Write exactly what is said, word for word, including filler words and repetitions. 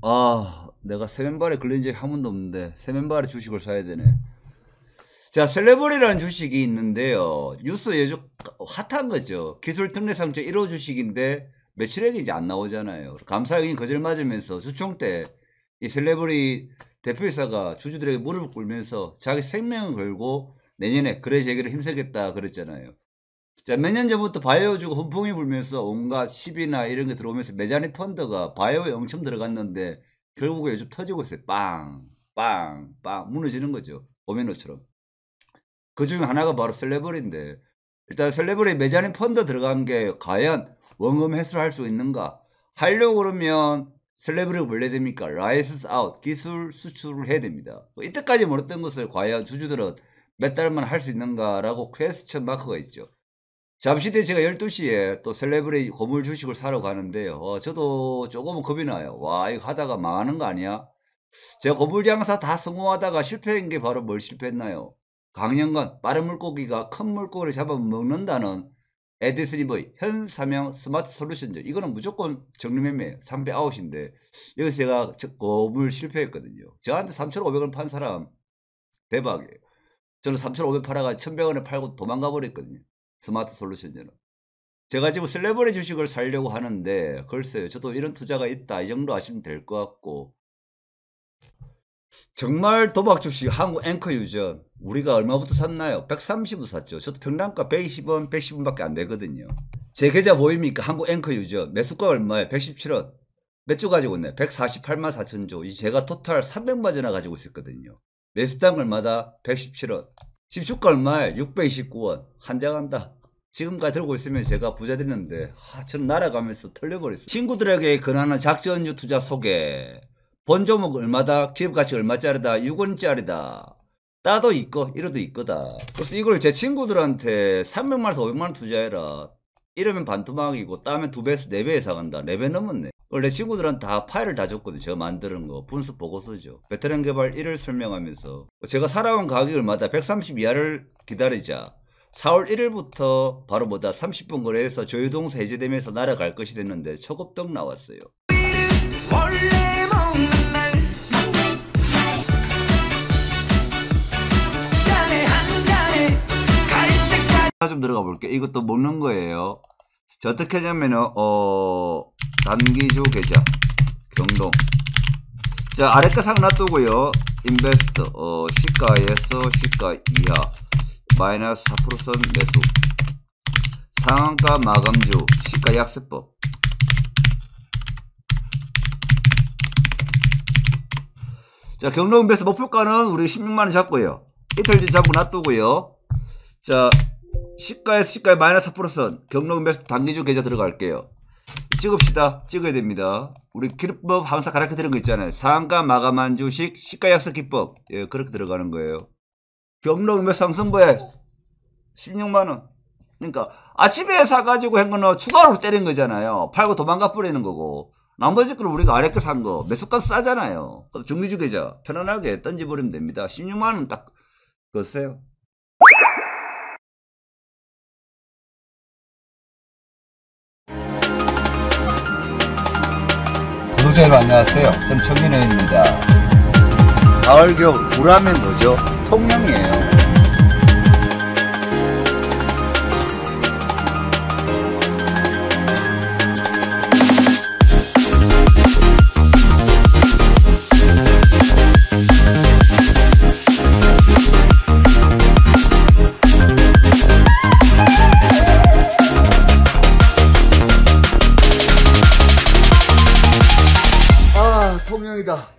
아, 내가 세멘발에 걸린 적이 한 번도 없는데 세멘발에 주식을 사야 되네. 자, 셀레버리라는 주식이 있는데요. 뉴스 요즘 핫한 거죠. 기술 특례상장 일 호 주식인데 매출액이 이제 안 나오잖아요. 감사역이 거절 맞으면서 주총 때 이 셀레버리 대표이사가 주주들에게 무릎을 꿇으면서 자기 생명을 걸고 내년에 거래 재개를 힘쓰겠다 그랬잖아요. 자, 몇 년 전부터 바이오 주가 훈풍이 불면서 온갖 시비나 이런 게 들어오면서 메자니 펀드가 바이오에 엄청 들어갔는데 결국에 요즘 터지고 있어요. 빵, 빵, 빵 무너지는 거죠. 오메노처럼. 그 중에 하나가 바로 셀레버리인데, 일단 셀레버리 메자니 펀드 들어간 게 과연 원금 회수를 할 수 있는가? 하려고 그러면 셀레버리가 원래 됩니까? 라이선스 아웃, 기술 수출을 해야 됩니다. 이때까지 몰랐던 것을 과연 주주들은 몇 달만 할 수 있는가라고 퀘스천 마크가 있죠. 잠시 뒤에 제가 열두 시에 또 셀레브리 고물 주식을 사러 가는데요. 어, 저도 조금은 겁이 나요. 와, 이거 하다가 망하는 거 아니야? 제가 고물 장사 다 성공하다가 실패한 게 바로 뭘 실패했나요? 강연관, 빠른 물고기가 큰 물고기를 잡아먹는다는 에디스리버의 현사명 스마트 솔루션죠. 이거는 무조건 정리매매예요. 삼 배 아웃인데 여기서 제가 고물 실패했거든요. 저한테 삼천오백 원 판 사람 대박이에요. 저는 삼천오백 팔아가 천백 원에 팔고 도망가 버렸거든요. 스마트 솔루션은. 제가 지금 셀레버리 주식을 사려고 하는데 글쎄요, 저도 이런 투자가 있다 이 정도 아시면 될 것 같고, 정말 도박 주식 한국 앵커 유전 우리가 얼마부터 샀나요? 백삼십 원 샀죠. 저도 평단가 백이십 원, 백십 원밖에 안 되거든요. 제 계좌 보입니까? 한국 앵커 유전 매수가 얼마예요? 백십칠 원. 몇 주 가지고 있나요? 백사십팔만 사천 주. 제가 토탈 삼백만 전화 가지고 있었거든요. 매수당 얼마다? 백십칠 원. 집주가 얼마에? 육백이십구 원. 한장한다. 지금까지 들고 있으면 제가 부자 됐는데 아, 저는 날아가면서 털려버렸어요. 친구들에게 권하는 작전주 투자 소개. 본 종목 얼마다? 기업가치 얼마짜리다? 육 원짜리다. 따도 있고 이러도 있거다. 그래서 이걸 제 친구들한테 삼백만 원에서 오백만 원 투자해라. 이러면 반토막이고 따면 두 배에서 네 배에 사간다. 네 배 넘었네. 원래 친구들한테 다 파일을 다 줬거든요. 제가 만드는 거 분수 보고서죠. 베테랑 개발 일을 설명하면서 제가 살아온 가격이 얼마다? 백삼십 이하를 기다리자. 사월 일일부터 바로 뭐다 삼십 분 거래해서 조유동사 해제되면서 날아갈 것이 됐는데 초급등 나왔어요. 좀 들어가 볼게요. 이것도 먹는 거예요. 자, 어떻게 하냐면은 어 단기주 계좌 경동. 자, 아래 거 상 놔두고요. 인베스트 어 시가에서 시가 이하 마이너스 사 퍼센트 선 매수. 상한가 마감주 시가 약세법. 자, 경동 인베스트 목표가는 우리 십육만 원 잡고요. 이틀 뒤 잡고 놔두고요. 자, 시가에서 시가에 마이너스 사 퍼센트 선 경동 인베스트 단기주 계좌 들어갈게요. 찍읍시다. 찍어야 됩니다. 우리 기법 항상 가르쳐 드리는 거 있잖아요. 상한가 마감한 주식 시가 약세 기법. 예, 그렇게 들어가는 거예요. 경동 인베스트 상승부에 십육만 원. 그러니까 아침에 사가지고 한 거는 추가로 때린 거잖아요. 팔고 도망가 뿌리는 거고. 나머지 거는 우리가 아래 거 산 거. 매수가 싸잖아요. 중기주 계좌 편안하게 던져버리면 됩니다. 십육만 원 딱 그었어요. 구독자 여러분 안녕하세요. 저는 청민호입니다. 가을 겨울 불하면 뭐죠? 통영이에요. 통영이다.